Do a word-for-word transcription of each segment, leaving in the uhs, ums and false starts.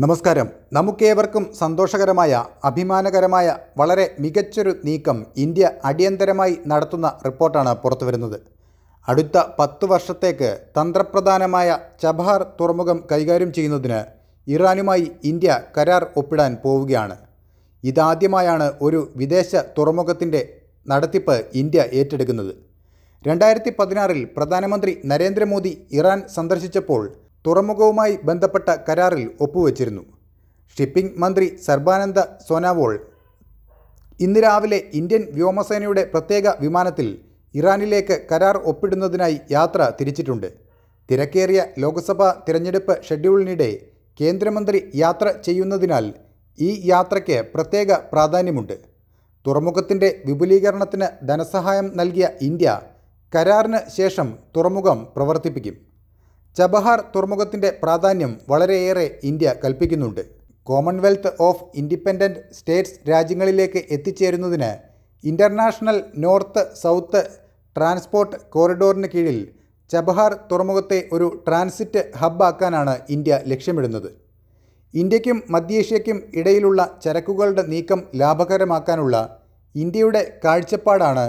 നമസ്കാരം. നമുക്കേവർക്കും സന്തോഷകരമായ അഭിമാനകരമായ വളരെ മികച്ചൊരു നീക്കം ഇന്ത്യ അടിയന്തരമായി നടത്തുന്ന റിപ്പോർട്ടാണ് പുറത്തുവരുന്നത്. അടുത്ത പത്ത് വർഷത്തേക്ക് തന്ത്രപ്രധാനമായ ചബഹാർ തുറമുഖം കൈകാര്യം ചെയ്യുന്നതിന് ഇറാനുമായി ഇന്ത്യ കരാർ ഒപ്പിടാൻ പോവുകയാണ്. ഇതാദ്യമായാണ് ഒരു വിദേശ തുറമുഖത്തിൻ്റെ നടത്തിപ്പ് ഇന്ത്യ ഏറ്റെടുക്കുന്നത്. രണ്ടായിരത്തി പതിനാറിൽ പ്രധാനമന്ത്രി നരേന്ദ്രമോദി ഇറാൻ സന്ദർശിച്ചപ്പോൾ തുറമുഖവുമായി ബന്ധപ്പെട്ട കരാറിൽ ഒപ്പുവച്ചിരുന്നു. ഷിപ്പിംഗ് മന്ത്രി സർബാനന്ദ സോനോവാൾ ഇന്ന് രാവിലെ ഇന്ത്യൻ വ്യോമസേനയുടെ പ്രത്യേക വിമാനത്തിൽ ഇറാനിലേക്ക് കരാർ ഒപ്പിടുന്നതിനായി യാത്ര തിരിച്ചിട്ടുണ്ട്. തിരക്കേറിയ ലോക്സഭാ തിരഞ്ഞെടുപ്പ് ഷെഡ്യൂളിനിടെ കേന്ദ്രമന്ത്രി യാത്ര ചെയ്യുന്നതിനാൽ ഈ യാത്രയ്ക്ക് പ്രത്യേക പ്രാധാന്യമുണ്ട്. തുറമുഖത്തിൻ്റെ വിപുലീകരണത്തിന് ധനസഹായം നൽകിയ ഇന്ത്യ കരാറിന് ശേഷം തുറമുഖം പ്രവർത്തിപ്പിക്കും. ചബഹാർ തുറമുഖത്തിൻ്റെ പ്രാധാന്യം വളരെയേറെ ഇന്ത്യ കൽപ്പിക്കുന്നുണ്ട്. കോമൺവെൽത്ത് ഓഫ് ഇൻഡിപെൻഡൻറ്റ് സ്റ്റേറ്റ്സ് രാജ്യങ്ങളിലേക്ക് എത്തിച്ചേരുന്നതിന് ഇൻ്റർനാഷണൽ നോർത്ത് സൗത്ത് ട്രാൻസ്പോർട്ട് കോറിഡോറിന് കീഴിൽ ചബഹാർ തുറമുഖത്തെ ഒരു ട്രാൻസിറ്റ് ഹബ്ബാക്കാനാണ് ഇന്ത്യ ലക്ഷ്യമിടുന്നത്. ഇന്ത്യക്കും മധ്യേഷ്യയ്ക്കും ഇടയിലുള്ള ചരക്കുകളുടെ നീക്കം ലാഭകരമാക്കാനുള്ള ഇന്ത്യയുടെ കാഴ്ചപ്പാടാണ്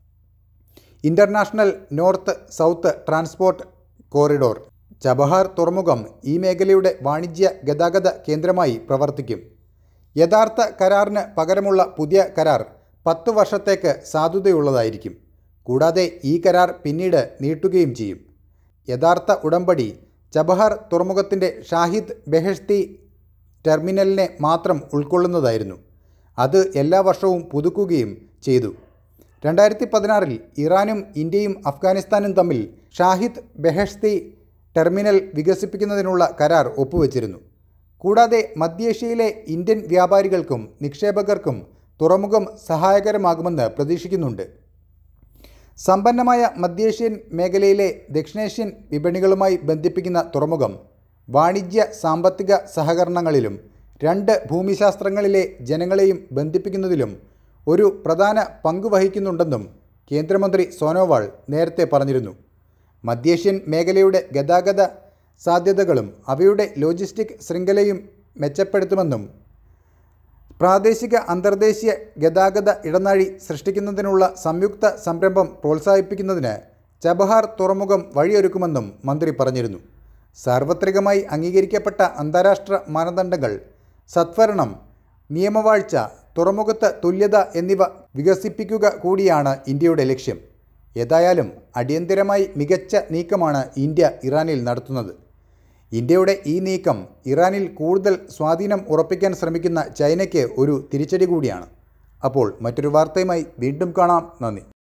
international north south transport corridor. Chabahar തുറമുഖം ഈ മേഖലയുടെ വാണിജ്യ ഗതാഗത കേന്ദ്രമായി പ്രവർത്തിക്കും. യഥാർത്ഥ കരാറിന് പകരമുള്ള പുതിയ കരാർ പത്ത് വർഷത്തേക്ക് സാധുതയുള്ളതായിരിക്കും. കൂടാതെ ഈ കരാർ പിന്നീട് നീട്ടുകയും ചെയ്യും. യഥാർത്ഥ ഉടമ്പടി ചബഹാർ തുറമുഖത്തിൻ്റെ ഷാഹിദ് ബെഹെഷ്തി ടെർമിനലിനെ മാത്രം ഉൾക്കൊള്ളുന്നതായിരുന്നു. അത് എല്ലാ വർഷവും പുതുക്കുകയും ചെയ്തു. രണ്ടായിരത്തി പതിനാറിൽ ഇറാനും ഇന്ത്യയും അഫ്ഗാനിസ്ഥാനും തമ്മിൽ ഷാഹിദ് ബെഹെഷ്തി ടെർമിനൽ വികസിപ്പിക്കുന്നതിനുള്ള കരാർ ഒപ്പുവച്ചിരുന്നു. കൂടാതെ മധ്യേഷ്യയിലെ ഇന്ത്യൻ വ്യാപാരികൾക്കും നിക്ഷേപകർക്കും തുറമുഖം സഹായകരമാകുമെന്ന് പ്രതീക്ഷിക്കുന്നുണ്ട്. സമ്പന്നമായ മധ്യേഷ്യൻ മേഖലയിലെ ദക്ഷിണേഷ്യൻ വിപണികളുമായി ബന്ധിപ്പിക്കുന്ന തുറമുഖം വാണിജ്യ സാമ്പത്തിക സഹകരണങ്ങളിലും രണ്ട് ഭൂമിശാസ്ത്രങ്ങളിലെ ജനങ്ങളെയും ബന്ധിപ്പിക്കുന്നതിലും ഒരു പ്രധാന പങ്ക് വഹിക്കുന്നുണ്ടെന്നും കേന്ദ്രമന്ത്രി സോനോവാൾ നേരത്തെ പറഞ്ഞിരുന്നു. മധ്യേഷ്യൻ മേഖലയുടെ ഗതാഗത സാധ്യതകളും അവയുടെ ലോജിസ്റ്റിക് ശൃംഖലയും മെച്ചപ്പെടുത്തുമെന്നും പ്രാദേശിക അന്തർദേശീയ ഗതാഗത ഇടനാഴി സൃഷ്ടിക്കുന്നതിനുള്ള സംയുക്ത സംരംഭം പ്രോത്സാഹിപ്പിക്കുന്നതിന് ചബഹാർ തുറമുഖം വഴിയൊരുക്കുമെന്നും മന്ത്രി പറഞ്ഞിരുന്നു. സാർവത്രികമായി അംഗീകരിക്കപ്പെട്ട അന്താരാഷ്ട്ര മാനദണ്ഡങ്ങൾ, സത്വരണം, നിയമവാഴ്ച, തുറമുഖത്ത് തുല്യത എന്നിവ വികസിപ്പിക്കുക കൂടിയാണ് ഇന്ത്യയുടെ ലക്ഷ്യം. ഏതായാലും അടിയന്തരമായി മികച്ച നീക്കമാണ് ഇന്ത്യ ഇറാനിൽ നടത്തുന്നത്. ഇന്ത്യയുടെ ഈ നീക്കം ഇറാനിൽ കൂടുതൽ സ്വാധീനം ഉറപ്പിക്കാൻ ശ്രമിക്കുന്ന ചൈനയ്ക്ക് ഒരു തിരിച്ചടി കൂടിയാണ്. അപ്പോൾ മറ്റൊരു വാർത്തയുമായി വീണ്ടും കാണാം. നന്ദി.